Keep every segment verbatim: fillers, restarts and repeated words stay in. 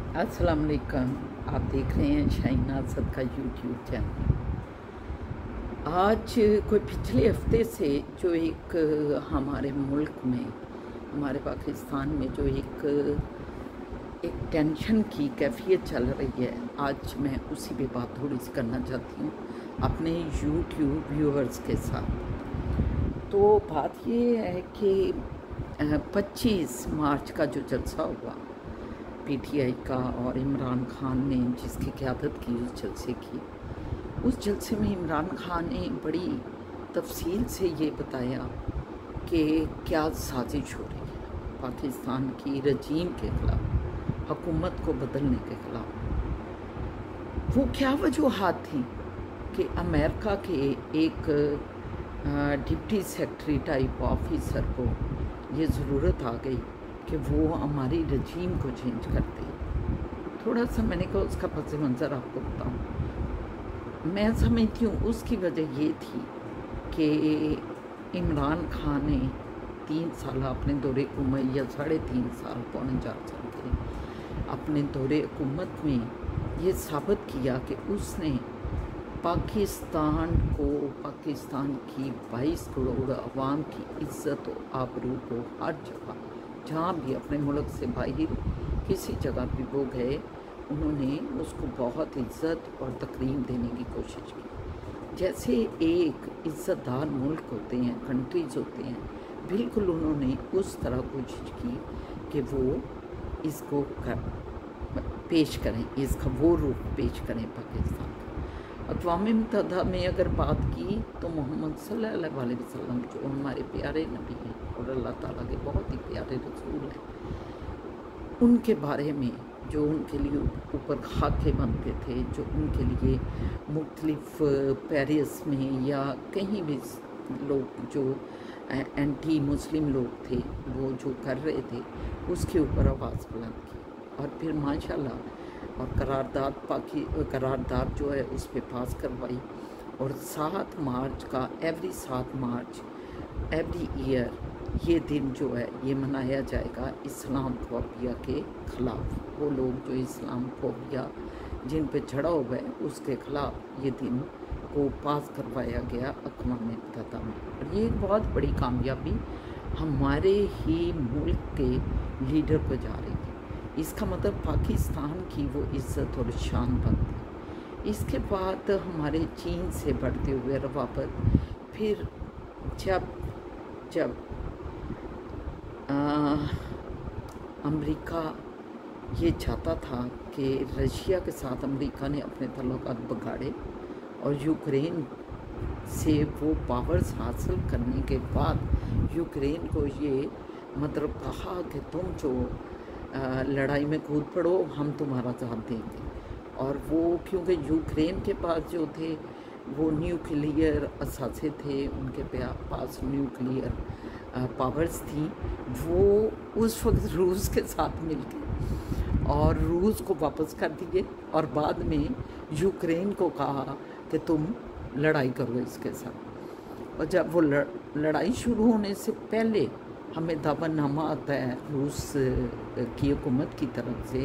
अस्सलाम वालेकुम। आप देख रहे हैं शाहीन असद का यूट्यूब चैनल। आज कोई पिछले हफ्ते से जो एक हमारे मुल्क में, हमारे पाकिस्तान में जो एक एक टेंशन की कैफियत चल रही है, आज मैं उसी पे बात थोड़ी सी करना चाहती हूँ अपने यूट्यूब व्यूअर्स के साथ। तो बात ये है कि पच्चीस मार्च का जो जलसा हुआ पीटीआई का और इमरान खान ने जिसकी क़यादत की उस जलसे की, उस जलसे में इमरान खान ने बड़ी तफसील से ये बताया कि क्या साजिश हो रही है पाकिस्तान की रजीम के ख़िलाफ़, हुकूमत को बदलने के ख़िलाफ़। वो क्या वजूहात थी कि अमेरिका के एक डिप्टी सेक्रेटरी टाइप ऑफिसर को ये ज़रूरत आ गई कि वो हमारी रजीम को चेंज कर दे। थोड़ा सा मैंने कहा उसका पस मंज़र आपको बताऊँ। मैं समझती हूँ उसकी वजह ये थी कि इमरान खान ने तीन साल अपने दौरे हुकूमत या साढ़े तीन साल पौने चार साल के अपने दौरे हुकूमत में ये साबित किया कि उसने पाकिस्तान को, पाकिस्तान की बाईस करोड़ आवाम की इज़्ज़त और आबरू को हर जगह जहाँ भी अपने मुल्क से बाहर किसी जगह भी वो गए, उन्होंने उसको बहुत इज़्ज़त और तकरीम देने की कोशिश की। जैसे एक इज़्ज़तदार मुल्क होते हैं, कंट्रीज़ होते हैं, बिल्कुल उन्होंने उस तरह कोशिश की कि वो इसको कर, पेश करें, इसका वो रूप पेश करें पाकिस्तान का। अक़वाम मुत्तहिदा में अगर बात की तो मोहम्मद सल्लल्लाहु अलैहि वसल्लम जो हमारे प्यारे नबी हैं और अल्लाह ताला के बहुत ही प्यारे रसूल हैं, उनके बारे में जो उनके लिए ऊपर खाके बनते थे, जो उनके लिए मुख्तलिफ पेरिस में या कहीं भी लोग जो एंटी मुस्लिम लोग थे वो जो कर रहे थे, उसके ऊपर आवाज़ बुलंद की और फिर माशाल्लाह और करारदाद पाकि करारदाद जो है उस पर पास करवाई। और सात मार्च का एवरी सात मार्च एवरी ईयर ये दिन जो है ये मनाया जाएगा इस्लाम फोबिया के ख़िलाफ़। वो लोग जो इस्लाम फोबिया जिन पे चढ़ा हुआ है उसके ख़िलाफ़ ये दिन को पास करवाया गया अक़वाम मुत्तहिदा में। और ये एक बहुत बड़ी कामयाबी हमारे ही मुल्क के लीडर को जा रही है। इसका मतलब पाकिस्तान की वो इज़्ज़त और शान बनती। इसके बाद हमारे चीन से बढ़ते हुए रवाबत, फिर जब जब अमेरिका ये चाहता था कि रशिया के साथ अमेरिका ने अपने तल्लुकात बिगाड़े और यूक्रेन से वो पावर्स हासिल करने के बाद यूक्रेन को ये मतलब कहा कि तुम जो आ, लड़ाई में कूद पड़ो, हम तुम्हारा साथ देंगे। और वो क्योंकि यूक्रेन के पास जो थे वो न्यूक्लियर असासे थे, उनके पास न्यूक्लियर पावर्स थी, वो उस वक्त रूस के साथ मिल गए और रूस को वापस कर दिए और बाद में यूक्रेन को कहा कि तुम लड़ाई करो इसके साथ। और जब वो लड़ाई शुरू होने से पहले हमें दावतनामा आता है रूस की हुकूमत की तरफ से,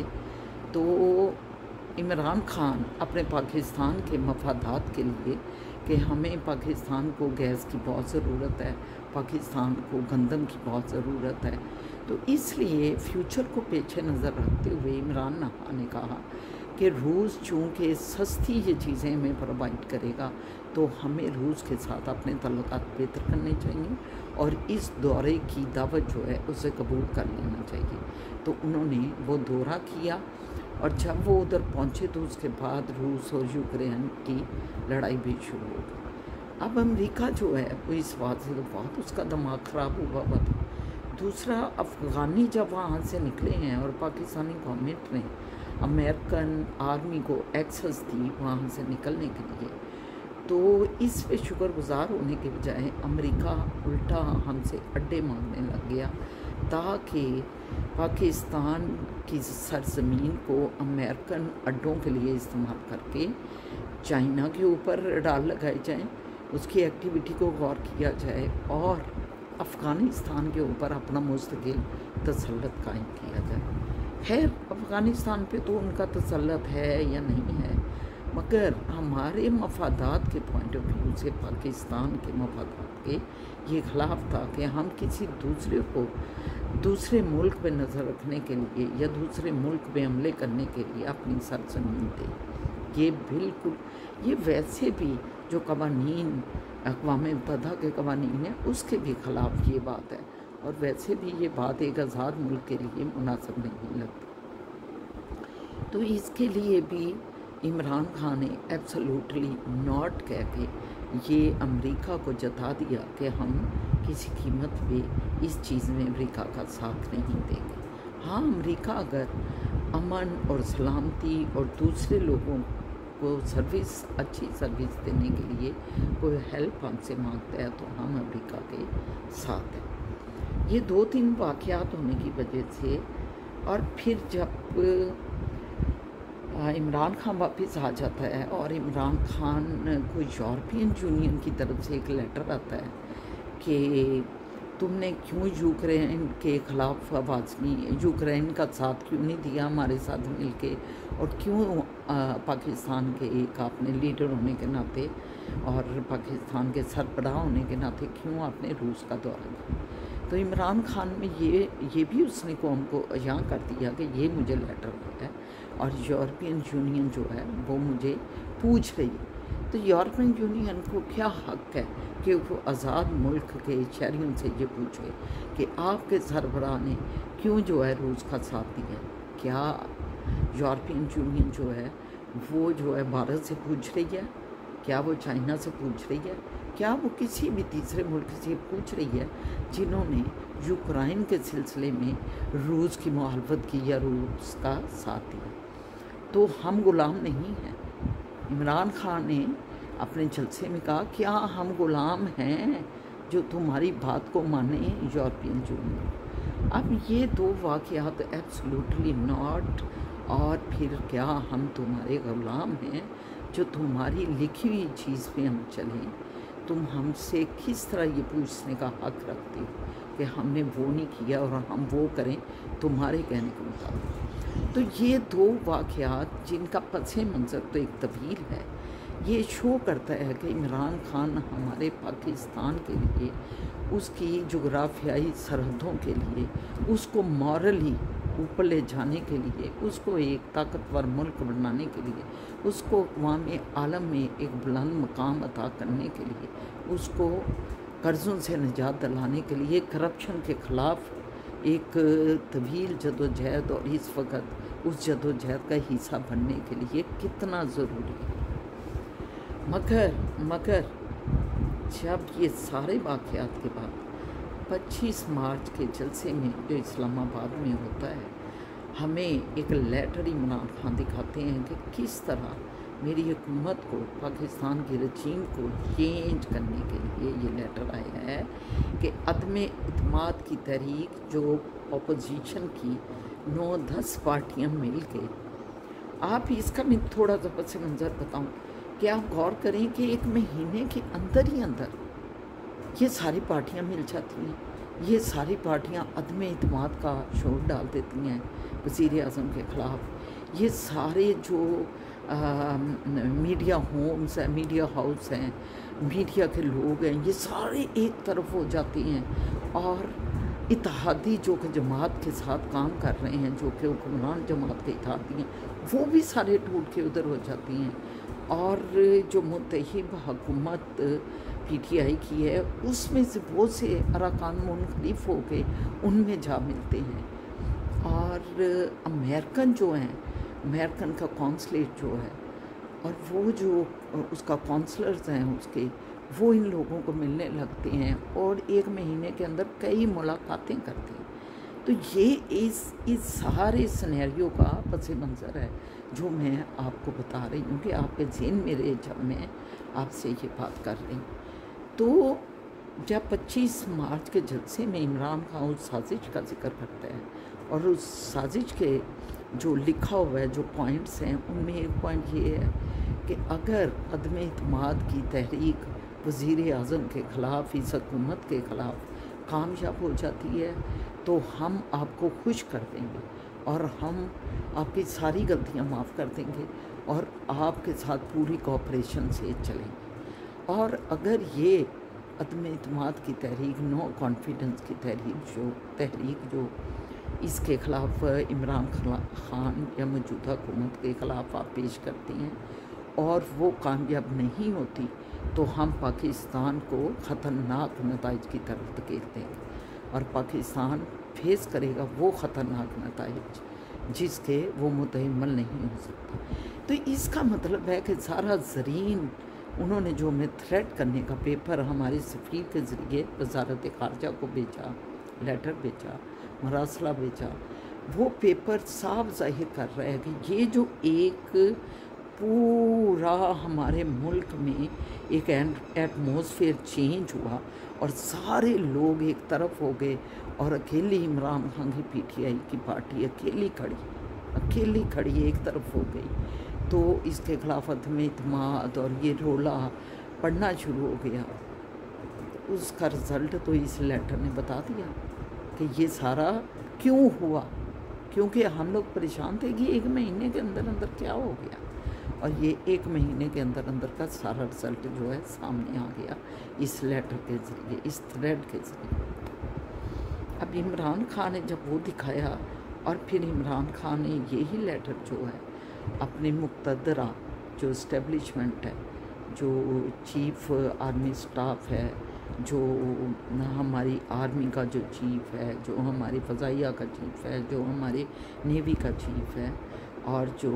तो इमरान खान अपने पाकिस्तान के मफादात के लिए कि हमें पाकिस्तान को गैस की बहुत ज़रूरत है, पाकिस्तान को गंदम की बहुत ज़रूरत है, तो इसलिए फ्यूचर को पीछे नज़र रखते हुए इमरान खान ने कहा कि रूस चूँकि सस्ती ये चीज़ें हमें प्रोवाइड करेगा तो हमें रूस के साथ अपने तल्लुकात बेहतर करने चाहिए और इस दौरे की दावत जो है उसे कबूल कर लेना चाहिए। तो उन्होंने वो दौरा किया और जब वो उधर पहुँचे तो उसके बाद रूस और यूक्रेन की लड़ाई भी शुरू हो गई। अब अमेरिका जो है वो इस बात से तो बहुत उसका दिमाग ख़राब हुआ हुआ था। दूसरा, अफ़गानी जब वहाँ से निकले हैं और पाकिस्तानी गवर्नमेंट ने अमेरिकन आर्मी को एक्सेस दी वहाँ से निकलने के लिए, तो इस पे शुक्रगुजार होने के बजाय अमेरिका उल्टा हमसे अड्डे मांगने लग गया ताकि पाकिस्तान की सरजमीन को अमेरिकन अड्डों के लिए इस्तेमाल करके चाइना के ऊपर डाल लगाए जाएं, उसकी एक्टिविटी को गौर किया जाए और अफ़गानिस्तान के ऊपर अपना मुस्तकिल तसल्लुत कायम किया जाए। खैर अफ़गानिस्तान पे तो उनका तसल्लुत है या नहीं है, मगर हमारे मफादात के पॉइंट ऑफ व्यू से, पाकिस्तान के मफादात के ये ख़िलाफ़ था कि हम किसी दूसरे को दूसरे मुल्क पे नज़र रखने के लिए या दूसरे मुल्क पे हमले करने के लिए अपनी सरज़मीन दे। ये बिल्कुल, ये वैसे भी जो कवानीन अक़वाम मुत्तहिदा के कवानीन हैं उसके भी ख़िलाफ़ ये बात है, और वैसे भी ये बात एक आज़ाद मुल्क के लिए मुनासिब नहीं लगती। तो इसके लिए भी इमरान खान ने एब्सोल्युटली नॉट कह के ये अमेरिका को जता दिया कि हम किसी कीमत पे इस चीज़ में अमेरिका का साथ नहीं देंगे। हाँ, अमेरिका अगर अमन और सलामती और दूसरे लोगों को सर्विस, अच्छी सर्विस देने के लिए कोई हेल्प हमसे मांगता है तो हम अमेरिका के साथ हैं। ये दो तीन वाक़यात होने की वजह से, और फिर जब इमरान खान वापस आ जाता है और इमरान खान को यूरोपियन यूनियन की तरफ से एक लेटर आता है कि तुमने क्यों यूक्रेन के ख़िलाफ़ आवाज़ नहीं, यूक्रेन का साथ क्यों नहीं दिया हमारे साथ मिलके, और क्यों आ, पाकिस्तान के एक आपने लीडर होने के नाते और पाकिस्तान के सरबराह होने के नाते क्यों आपने रूस का दौरा किया। तो इमरान खान में ये ये भी उसने कौम को अयां कर दिया कि ये मुझे लेटर है और यूरोपियन यूनियन जो है वो मुझे पूछ रही है। तो यूरोपियन यूनियन को क्या हक़ है कि वो आज़ाद मुल्क के शहरियों से ये पूछे कि आपके सरबराह ने क्यों जो है रूस का साथ दिया। क्या यूरोपियन यूनियन जो है वो जो है भारत से पूछ रही है, क्या वो चाइना से पूछ रही है, क्या वो किसी भी तीसरे मुल्क से पूछ रही है जिन्होंने यूक्रेन के सिलसिले में रूस की मुखालफत की या रूस का साथ दिया। तो हम गुलाम नहीं हैं। इमरान खान ने अपने जलसे में कहा क्या हम गुलाम हैं जो तुम्हारी बात को माने यूरोपियन यूनियन। अब ये दो वाक़यात एब्सोल्युटली नॉट, और फिर क्या हम तुम्हारे गुलाम हैं जो तुम्हारी लिखी हुई चीज़ पे हम चलें। तुम हमसे किस तरह ये पूछने का हक़ रखते हो कि हमने वो नहीं किया और हम वो करें तुम्हारे कहने के मुताबिक। तो ये दो वाक़यात जिनका पसे मंज़र तो एक तवील है, ये शो करता है कि इमरान खान हमारे पाकिस्तान के लिए, उसकी जोग्राफियाई सरहदों के लिए, उसको मॉरली ऊपर ले जाने के लिए, उसको एक ताकतवर मुल्क बनाने के लिए, उसको अक़वाम आलम में एक बुलंद मकाम अता करने के लिए, उसको कर्ज़ों से निजात दिलाने के लिए, करप्शन के ख़िलाफ़ एक तवील जदोजहद और इस वक्त उस जदोजहद का हिस्सा बनने के लिए कितना ज़रूरी है। मगर मगर जब ये सारे वाक़यात के बाद पच्चीस मार्च के जलसे में जो इस्लामाबाद में होता है, हमें एक लेटर इमरान खान दिखाते हैं कि किस तरह मेरी हुकूमत को, पाकिस्तान की रजीम को चेंज करने के लिए ये लेटर आया है कि अदम इत्माद की तहरीक जो अपोजिशन की नौ दस पार्टियां मिल के, आप इसका मैं थोड़ा सा पस मंज़र बताऊँ कि आप गौर करें कि एक महीने के अंदर ही अंदर ये सारी पार्टियां मिल जाती हैं। ये सारी पार्टियां अदम इत्माद का शोर डाल देती हैं वज़ीर आज़म के ख़िलाफ़। ये सारे जो आ, मीडिया होम्स हैं, मीडिया हाउस हैं, मीडिया के लोग हैं, ये सारे एक तरफ हो जाते हैं और इत्तेहादी जो कि जमात के साथ काम कर रहे हैं, जो कि हुक्मरान जमात के इत्तेहादी हैं, वो भी सारे टूट के उधर हो जाती हैं। और जो मुत्तहिद हुकूमत पी टी आई की है उसमें से बहुत से अरकान मुनखलिफ हो के उनमें जा मिलते हैं। और अमेरिकन जो हैं, अमेरिकन का कौंसलेट जो है और वो जो उसका कौंसलर्स हैं उसके, वो इन लोगों को मिलने लगते हैं और एक महीने के अंदर कई मुलाकातें करते हैं। तो ये इस इस सारे सिनेरियो का पस मंज़र है जो मैं आपको बता रही हूँ कि आपके ज़हन में रहे जब मैं आपसे ये बात कर रही हूँ। तो जब पच्चीस मार्च के जलसे में इमरान खान उस साजिश का जिक्र करता है और उस साजिश के जो लिखा हुआ है, जो पॉइंट्स हैं, उनमें एक पॉइंट ये है कि अगर अदम इत्माद की तहरीक वज़ीर आज़म के ख़िलाफ़, इस हुकूमत के ख़िलाफ़ कामयाब हो जाती है तो हम आपको खुश कर देंगे اور ہم آپ کی ساری غلطیاں معاف کر دیں گے اور آپ کے ساتھ پوری کوآپریشن سے چلیں گے۔ اور اگر یہ عدم اعتماد کی تحریک، نو کانفیڈنس کی تحریک جو تحریک جو اس کے خلاف عمران خان یا موجودہ حکومت کے خلاف آپ پیش کرتی ہیں اور وہ کامیاب نہیں ہوتی تو ہم پاکستان کو خطرناک نتائج کی طرف دھکیلتے ہیں اور پاکستان فیس کرے گا وہ خطرناک نتائج جس کے وہ متحمل نہیں ہو سکتا۔ تو اس کا مطلب ہے کہ سارا زرین انہوں نے جو ہمیں تھریٹ کرنے کا پیپر ہمارے سفیر کے ذریعے وزارت خارجہ کو بھیجا، لیٹر بھیجا، مراسلہ بھیجا، وہ پیپر صاف ظاہر کر رہا ہے کہ یہ جو ایک پورا ہمارے ملک میں ایک ایٹماسفیئر چینج ہوا اور سارے لوگ ایک طرف ہو گئے اور اکیلی عمران خان کی پی ٹی آئی کی پارٹی اکیلی کھڑی اکیلی کھڑی ایک طرف ہو گئی، تو اس کے خلاف عدم اعتماد اور یہ رولا پڑھنا شروع ہو گیا۔ اس کا رزلٹ تو اس لیٹر نے بتا دیا کہ یہ سارا کیوں ہوا، کیونکہ ہم لوگ پریشان تھے کہ ایک مہینے کے اندر اندر کیا ہو گیا، اور یہ ایک مہینے کے اندر اندر کا سارا رزلٹ جو ہے سامنے آ گیا اس لیٹر کے ذریعے، اس تھریڈ کے ذریعے۔ اب عمران خان نے جب وہ دکھایا اور پھر عمران خان نے یہی لیٹر جو ہے اپنے مقتدرہ جو اسٹیبلشمنٹ ہے، جو چیف آرمی سٹاف ہے، جو ہماری آرمی کا جو چیف ہے، جو ہماری فضائیہ کا چیف ہے، جو ہمارے نیوی کا چیف ہے، اور جو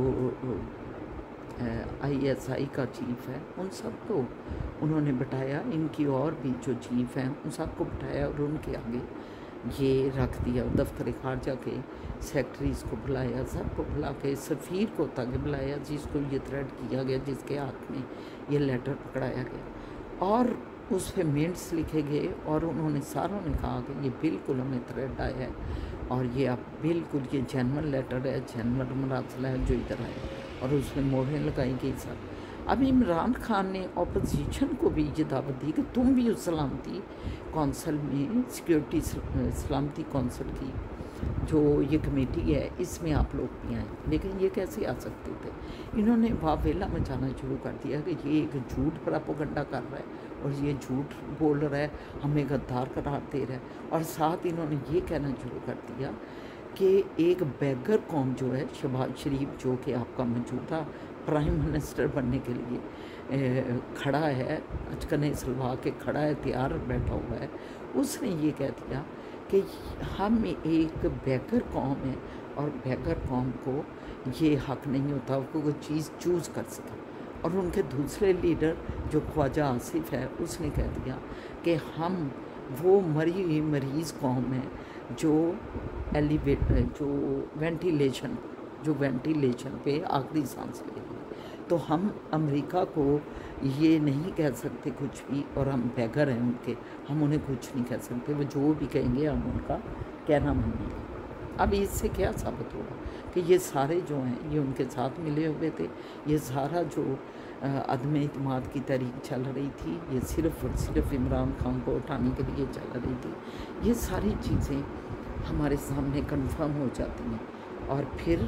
آئی ایس آئی کا چیف ہے، ان سب کو انہوں نے بٹھایا، ان کی اور بھی جو چیف ہیں ان سب کو بٹھایا اور ان کے آگے یہ رکھ دیا، دفتر خارجہ کے سیکٹریز کو بلایا، سب کو بلا کے سفیر کو تک بلایا جس کو یہ تھریٹ کیا گیا، جس کے ہاتھ میں یہ لیٹر پکڑایا گیا، اور اس پہ مینٹس لکھے گئے، اور انہوں نے ساروں نے کہا کہ یہ بالکل ہمیں تھریٹ آیا ہے اور یہ اب بالکل یہ جنرل لیٹر ہے، جنرل مراسلہ ہے جو ادھر آئے، اور اس میں مہریں لگائی گئی سب۔ اب عمران خان نے اپوزیشن کو بھی یہ دعوت دی کہ تم بھی اس سلامتی کونسل میں، سیکیورٹی سلامتی کونسل کی جو یہ کمیٹی ہے اس میں آپ لوگ بھی آئیں، لیکن یہ کیسے آ سکتے تھے؟ انہوں نے واویلا مچانا شروع کر دیا کہ یہ ایک جھوٹ پراپوگنڈا کر رہا ہے اور یہ جھوٹ بول رہا ہے، ہمیں غدار قرار دے رہا ہے، اور ساتھ انہوں نے یہ کہنا شروع کر دیا کہ ایک بیگر قوم جو ہے، شہباز شریف جو کہ آپ کا موجودہ پرائم منسٹر بننے کے لیے کھڑا ہے، اچکنے سلوا کے کھڑا ہے، تیار بیٹھا ہوا ہے، اس نے یہ کہہ دیا کہ ہم ایک بیگر قوم ہے اور بیگر قوم کو یہ حق نہیں ہوتا کہ کوئی چیز چوز کر سکے۔ اور ان کے دوسرے لیڈر جو خواجہ آصف ہے، اس نے کہہ دیا کہ ہم وہ مری ہوئی مریض قوم ہے جو ایلیویٹ جو وینٹیلیشن جو وینٹیلیشن پہ آخری سانس لے رہی ہے، تو ہم امریکہ کو یہ نہیں کہہ سکتے کچھ بھی، اور ہم بیگر ہیں ان کے، ہم انہیں کچھ نہیں کہہ سکتے، وہ جو بھی کہیں گے ہم ان کا کہنا مانیں گے۔ اب اس سے کیا ثابت ہوگا کہ یہ سارے جو ہیں یہ ان کے ساتھ ملے ہوئے تھے، یہ سارا جو عدم اعتماد کی تحریک چل رہی تھی یہ صرف اور صرف عمران خان کو اٹھانے کے لیے چل رہی تھی۔ یہ ساری چیزیں ہمارے سامنے کنفرم ہو جاتی ہیں، اور پھر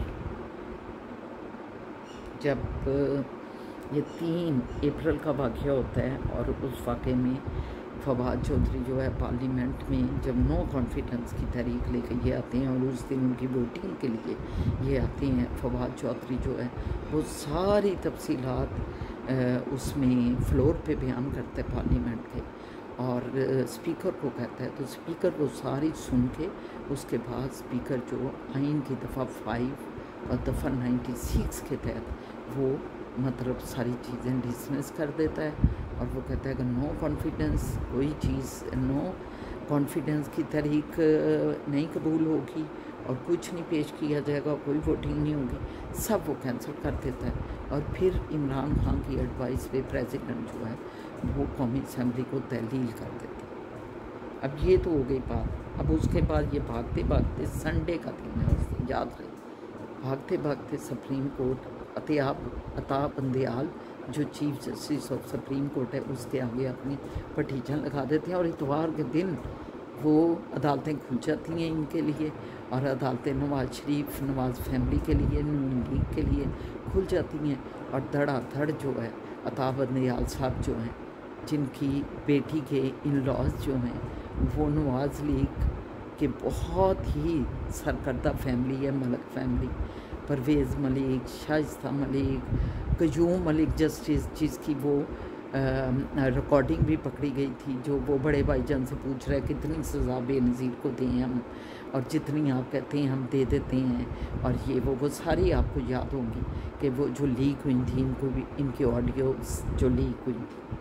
جب یہ تین اپریل کا واقعہ ہوتا ہے اور اس واقعے میں فواد چودھری جو ہے پارلیمنٹ میں جب نو کانفیڈنس کی تحریک لے کے یہ آتے ہیں اور اس دن ان کی ووٹنگ کے لیے یہ آتے ہیں، فواد چودھری جو ہے وہ ساری تفصیلات اس میں فلور پہ بیان کرتا ہے پارلیمنٹ کے، اور اسپیکر کو کہتا ہے، تو اسپیکر وہ ساری سن کے اس کے بعد اسپیکر جو آئین کی دفعہ فائیو اور دفعہ نائنٹی سکس کے تحت وہ مطلب ساری چیزیں ڈسمس کر دیتا ہے، اور وہ کہتا ہے کہ نو کانفیڈنس، کوئی چیز نو کانفیڈنس کی تحریک نہیں قبول ہوگی اور کچھ نہیں پیش کیا جائے گا، کوئی ووٹنگ نہیں ہوگی، سب وہ کینسل کر دیتا ہے، اور پھر عمران خان کی ایڈوائس پہ پریزیڈنٹ جو ہے وہ قومی اسمبلی کو تحلیل کر دیتے ہیں۔ اب یہ تو ہو گئی بات، اب اس کے بعد یہ بھاگتے بھاگتے سنڈے کا دن ہے، اس دن یاد رہے، بھاگتے بھاگتے سپریم کورٹ عطیاب عطا بندیال جو chief justice of supreme court ہے اس کے آگے اپنی پٹیشن لگا دیتے ہیں، اور اتوار کے دن وہ عدالتیں کھل جاتی ہیں ان کے لیے، اور عدالتیں نواز شریف نواز فیملی کے لیے، نون لیگ کے لیے کھل جاتی ہیں، اور دھڑا دھڑ جو ہے عطا بندیال صاحب جو ہیں، جن کی بیٹی کے ان لاز جو ہیں وہ نواز لیگ کہ بہت ہی سرکردہ فیملی ہے، ملک فیملی، پرویز ملک، شائستہ ملک، قیوم ملک جسٹس، جس کی وہ ریکارڈنگ بھی پکڑی گئی تھی، جو وہ بڑے بھائی جان سے پوچھ رہے کتنی سزا بے نظیر کو دیں ہم، اور جتنی آپ کہتے ہیں ہم دے دیتے ہیں، اور یہ وہ وہ ساری آپ کو یاد ہوں گی کہ وہ جو لیک ہوئی تھی، ان کو بھی ان کی آڈیوز جو لیک ہوئی تھی،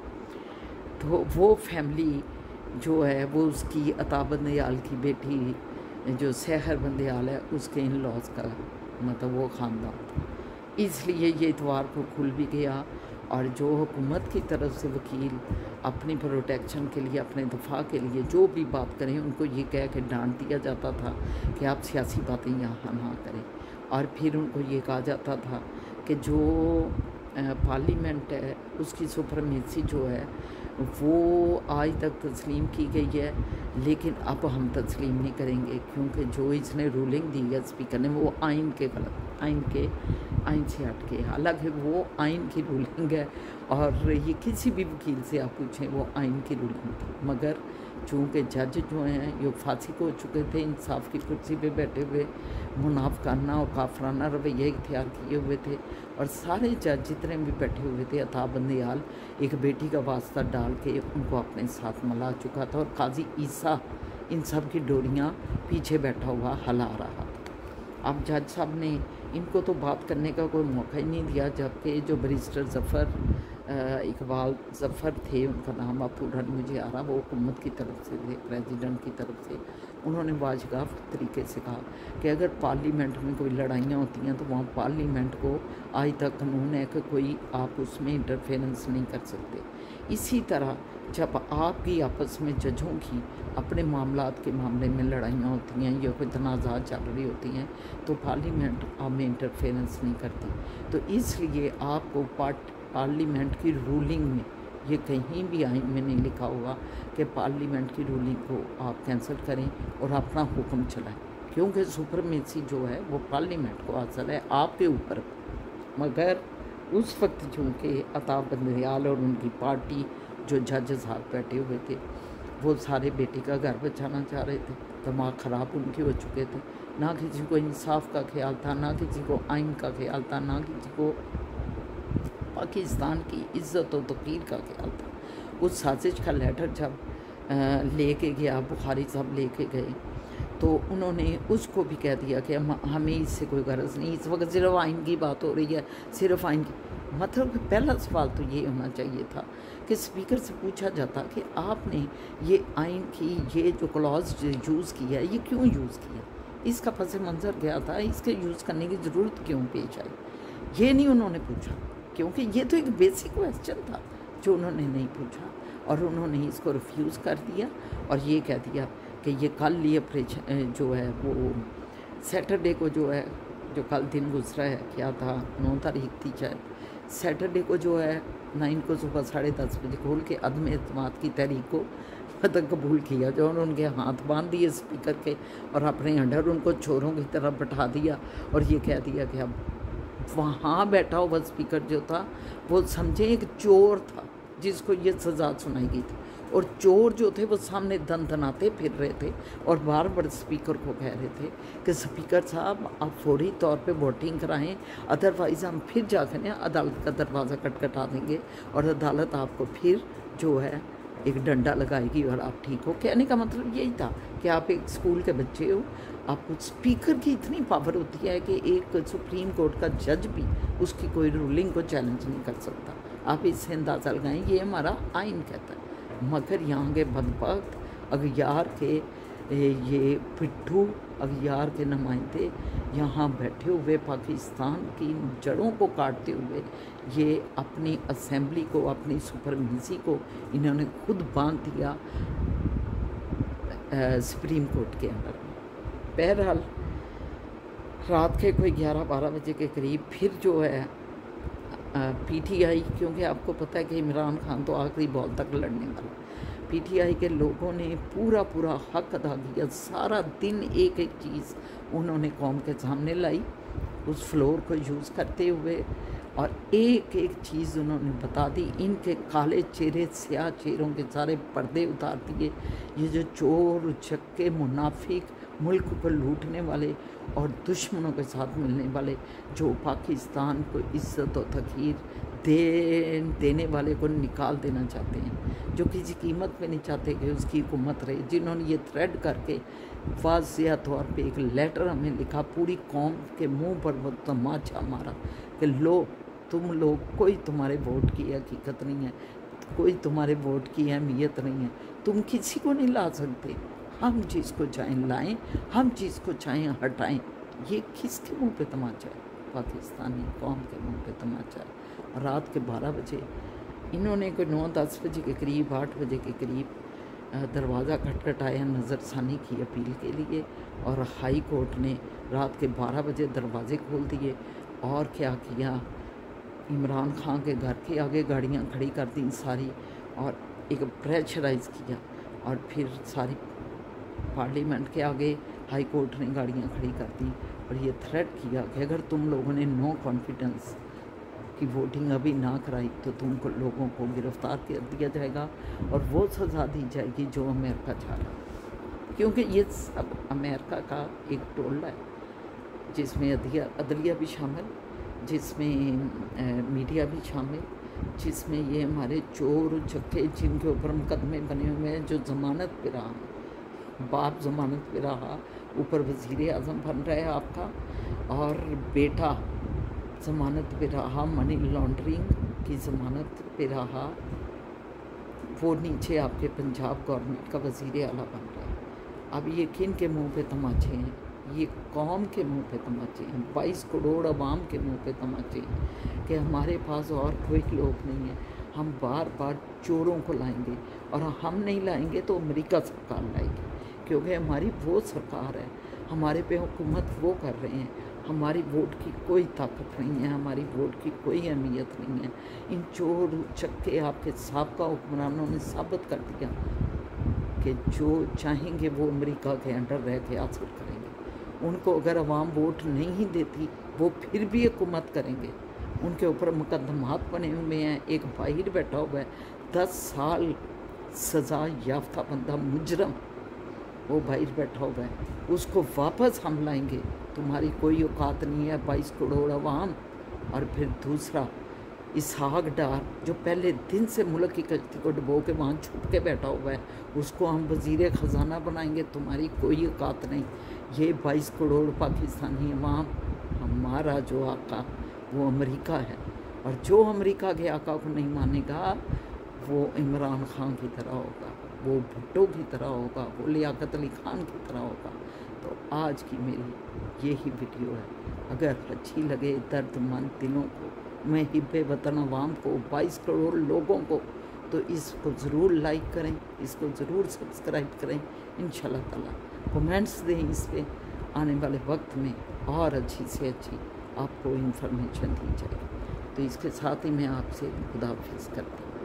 تو وہ فیملی جو ہے وہ اس کی عطا بندیال کی بیٹی جو سحر بندیال ہے اس کے ان لاز کا مطلب وہ خاندان تھا، اس لیے یہ اتوار کو کھل بھی گیا، اور جو حکومت کی طرف سے وکیل اپنی پروٹیکشن کے لیے، اپنے دفاع کے لیے جو بھی بات کریں، ان کو یہ کہہ کے ڈانٹ دیا جاتا تھا کہ آپ سیاسی باتیں یہاں نہ کریں، اور پھر ان کو یہ کہا جاتا تھا کہ جو پارلیمنٹ ہے اس کی سپرمیسی جو ہے وہ آج تک تسلیم کی گئی ہے، لیکن اب ہم تسلیم نہیں کریں گے، کیونکہ جو اس نے رولنگ دی ہے اسپیکر نے وہ آئین کے غلط آئین کے آئین سے ہٹ کے، حالانکہ وہ آئین کی رولنگ ہے، اور یہ کسی بھی وکیل سے آپ پوچھیں وہ آئین کی رولنگ تھی، مگر چونکہ جج جو ہیں یہ فاسق ہو چکے تھے، انصاف کی کرسی پہ بیٹھے ہوئے منافقانہ اور کافرانہ رویہ اختیار کیے ہوئے تھے، اور سارے جج جتنے بھی بیٹھے ہوئے تھے عطا بندیال ایک بیٹی کا واسطہ ڈال کے ان کو اپنے ساتھ ملا چکا تھا، اور قاضی عیسیٰ ان سب کی ڈوریاں پیچھے بیٹھا ہوا ہلا رہا تھا۔ اب جج صاحب نے ان کو تو بات کرنے کا کوئی موقع ہی نہیں دیا، جبکہ جو بریسٹر ظفر اقبال ظفر تھے، ان کا نام اب پورا مجھے آ رہا، وہ حکومت کی طرف سے تھے، پریزیڈنٹ کی طرف سے، انہوں نے واضح طریقے سے کہا کہ اگر پارلیمنٹ میں کوئی لڑائیاں ہوتی ہیں تو وہاں پارلیمنٹ کو آج تک قانون ہے کہ کوئی آپ اس میں انٹرفیرنس نہیں کر سکتے، اسی طرح جب آپ کی آپس میں ججوں کی اپنے معاملات کے معاملے میں لڑائیاں ہوتی ہیں یا کوئی تنازعات چل رہی ہوتی ہیں تو پارلیمنٹ آپ میں انٹرفیرنس نہیں کرتی، تو اس لیے آپ کو پارٹ پارلیمنٹ کی رولنگ میں یہ کہیں بھی آئین میں نہیں لکھا ہوا کہ پارلیمنٹ کی رولنگ کو آپ کینسل کریں اور اپنا حکم چلائیں، کیونکہ سپرمیسی جو ہے وہ پارلیمنٹ کو حاصل ہے آپ کے اوپر، مگر اس وقت چونکہ عطا بندیال اور ان کی پارٹی جو جج صاحب بیٹھے ہوئے تھے وہ سارے بیٹی کا گھر بچانا چاہ رہے تھے، دماغ خراب ان کے ہو چکے تھے، نہ کسی کو انصاف کا خیال تھا، نہ کسی کو آئین کا خیال تھا، نہ کسی کو پاکستان کی عزت و توقیر کا خیال تھا۔ اس سازش کا لیٹر جب لے کے گیا بخاری صاحب لے کے گئے تو انہوں نے اس کو بھی کہہ دیا کہ ہمیں اس سے کوئی غرض نہیں، اس وقت صرف آئین کی بات ہو رہی ہے، صرف آئین کی، مطلب کہ پہلا سوال تو یہ ہونا چاہیے تھا کہ اسپیکر سے پوچھا جاتا کہ آپ نے یہ آئین کی یہ جو کلاز یوز کیا ہے یہ کیوں یوز کیا، اس کا پس منظر کیا تھا، اس کے یوز کرنے کی ضرورت کیوں پیش آئی، یہ نہیں انہوں نے پوچھا، کیونکہ یہ تو ایک بیسک کویسچن تھا جو انہوں نے نہیں پوچھا، اور انہوں نے اس کو ریفیوز کر دیا اور یہ کہہ دیا کہ یہ کل یہ آپریشن جو ہے وہ سیٹرڈے کو جو ہے جو کل دن گزرا ہے کیا تھا نو تاریخ تھی شاید، سیٹرڈے کو جو ہے نہ ان کو صبح ساڑھے دس بجے کھول کے عدم اعتماد کی تحریک کو مطلب قبول کیا، جو انہوں نے ان کے ہاتھ باندھ دیے اسپیکر کے اور اپنے انڈر ان کو چوروں کی طرف بٹھا دیا، اور یہ کہہ دیا کہ اب وہاں بیٹھا ہوا اسپیکر جو تھا وہ سمجھیں ایک چور تھا جس کو یہ سزا سنائی گئی تھی، اور چور جو تھے وہ سامنے دن دناتے پھر رہے تھے اور بار بار اسپیکر کو کہہ رہے تھے کہ اسپیکر صاحب آپ فوری طور پہ ووٹنگ کرائیں، ادروائز ہم پھر جا کر عدالت کا دروازہ کٹ کٹا دیں گے اور عدالت آپ کو پھر جو ہے ایک ڈنڈا لگائے گی اور آپ ٹھیک ہو۔ کہنے کا مطلب یہی تھا کہ آپ ایک اسکول کے بچے ہو، آپ کو اسپیکر کی اتنی پاور ہوتی ہے کہ ایک سپریم کورٹ کا جج بھی اس کی کوئی رولنگ کو چیلنج نہیں کر سکتا، آپ اس سے اندازہ لگائیں یہ ہمارا آئین کہتا ہے، مگر یہاں کے بدبخت اغیار کے یہ پٹھو اغیار کے نمائندے یہاں بیٹھے ہوئے پاکستان کی جڑوں کو کاٹتے ہوئے یہ اپنی اسمبلی کو اپنی سپرمیسی کو انہوں نے خود باندھ دیا سپریم کورٹ کے اندر۔ بہرحال رات کے کوئی گیارہ بارہ بجے کے قریب پھر جو ہے پی ٹی آئی، کیونکہ آپ کو پتہ ہے کہ عمران خان تو آخری بال تک لڑنے والا، पी टी आई के लोगों ने पूरा पूरा हक अदा किया, सारा दिन एक एक चीज़ उन्होंने कौम के सामने लाई उस फ्लोर को यूज़ करते हुए, और एक एक चीज़ उन्होंने बता दी। इनके काले चेहरे, स्याह चेहरों के सारे पर्दे उतार दिए। ये जो चोर चक्के मुनाफिक, मुल्क को लूटने वाले और दुश्मनों के साथ मिलने वाले, जो पाकिस्तान को इज़्ज़त और तखीर दे देने वाले को निकाल देना चाहते हैं, जो किसी कीमत पे नहीं चाहते कि उसकी हुकूमत रहे, जिन्होंने ये थ्रेड करके वाज़िया तौर पे एक लेटर हमें लिखा, पूरी कौम के मुंह पर वो तमाचा मारा कि लो तुम लोग, कोई तुम्हारे वोट की हकीकत नहीं है, कोई तुम्हारे वोट की अहमियत नहीं है, तुम किसी को नहीं ला सकते, हम जिसको चाहें लाएं, हम जिसको चाहें हटाएं। ये किसके मुंह पे तमाचा है? पाकिस्तानी कौम के मुंह पे तमाचा है। रात के बारह बजे इन्होंने कोई नौ दस बजे के करीब, आठ बजे के करीब दरवाज़ा खटखटाया नज़रसानी की अपील के लिए, और हाई कोर्ट ने रात के बारह बजे दरवाजे खोल दिए। और क्या किया, इमरान खान के घर के आगे गाड़ियाँ खड़ी कर दी सारी, और एक प्रेशराइज़ किया, और फिर सारी पार्लियामेंट के आगे हाई कोर्ट ने गाड़ियाँ खड़ी कर दी, और ये थ्रेट किया कि अगर तुम लोगों ने नो कॉन्फिडेंस की वोटिंग अभी ना कराई तो तुमको लोगों को गिरफ़्तार कर दिया जाएगा और वो सज़ा दी जाएगी जो अमेरिका चाह रहा है। क्योंकि ये सब अमेरिका का एक टोला है, जिसमें अदलिया अदलिया भी शामिल, जिसमें मीडिया भी शामिल, जिसमें ये हमारे चोर चक्के जिनके ऊपर मुकदमे बने हुए हैं, जो ज़मानत पे रहा, बाप ज़मानत पे रहा, ऊपर वज़ीर आज़म बन रहा है आपका, और बेटा ज़मानत पे रहा, मनी लॉन्ड्रिंग की ज़मानत पे रहा, वो नीचे आपके पंजाब गवर्नमेंट का वज़ीर आला बन रहा है। अब ये किन के मुंह पे तमाचे हैं? ये कौम के मुंह पे तमाचे हैं, बाईस करोड़ अवाम के मुंह पे तमाचे हैं कि हमारे पास और कोई लोग नहीं है, हम बार बार चोरों को लाएंगे, और हम नहीं लाएंगे तो अमेरिका सरकार लाएगी, क्योंकि हमारी वो सरकार है, हमारे पे हुकूमत वो कर रहे हैं, हमारी वोट की कोई ताकत नहीं है, हमारी वोट की कोई अहमियत नहीं है। इन चोर चक्के आपके साबका हुक्मरानों ने साबित कर दिया कि जो चाहेंगे वो अमेरिका के अंडर रह के हासिल करेंगे। उनको अगर अवाम वोट नहीं देती वो फिर भी हुकूमत करेंगे। उनके ऊपर मुकदमात बने हुए हैं, एक बाहर बैठा हुआ है, दस साल सज़ा याफ्ता बंदा मुजरम वो बाहर बैठा हुआ है, उसको वापस हम लाएंगे, तुम्हारी कोई औकात नहीं है, बाईस करोड़ अवाम। और फिर दूसरा इसहाक डार, जो पहले दिन से मुल्क की कश्ती को डुबो के वहाँ छुप के बैठा हुआ है, उसको हम वज़ीर ख़जाना बनाएंगे, तुम्हारी कोई औकात नहीं। ये बाईस करोड़ पाकिस्तानी अवाम, हमारा जो आका वो अमेरिका है, और जो अमेरिका के आका को नहीं मानेगा वो इमरान खान की तरह होगा, वो भुट्टो की तरह होगा, वो लियाकत अली खान की तरह होगा। तो आज की मेरी यही वीडियो है, अगर अच्छी लगे दर्दमंद दिलों को, मैं हिब्बे वतन अवाम को, बाईस करोड़ लोगों को, तो इसको ज़रूर लाइक करें, इसको ज़रूर सब्सक्राइब करें। इंशाल्लाह ताला कमेंट्स दें, इस पर आने वाले वक्त में और अच्छी से अच्छी आपको इन्फॉर्मेशन दी जाएगी। तो इसके साथ ही मैं आपसे खुदा हाफिज़ करती हूँ।